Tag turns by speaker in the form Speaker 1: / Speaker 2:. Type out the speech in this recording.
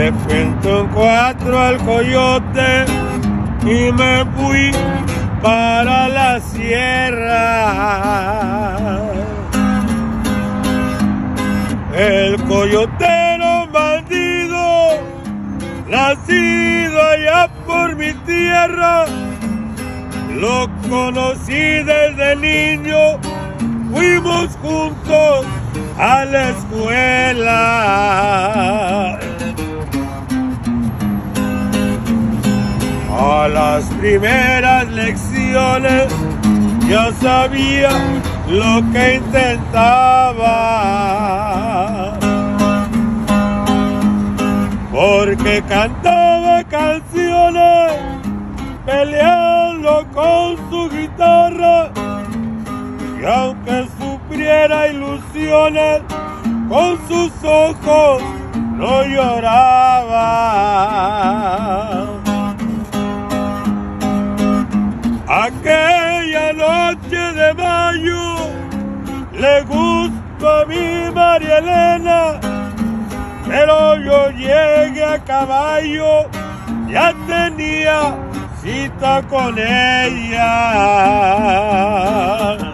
Speaker 1: Le cuento en cuatro al coyote y me fui para la sierra. El coyotero bandido, nacido allá por mi tierra, lo conocí desde niño, fuimos juntos a la escuela. A las primeras lecciones ya sabía lo que intentaba, porque cantaba canciones peleando con su guitarra, y aunque sufriera ilusiones, con sus ojos no lloraba. Aquella noche de mayo le gustó a mi María Elena, pero yo llegué a caballo, ya tenía cita con ella.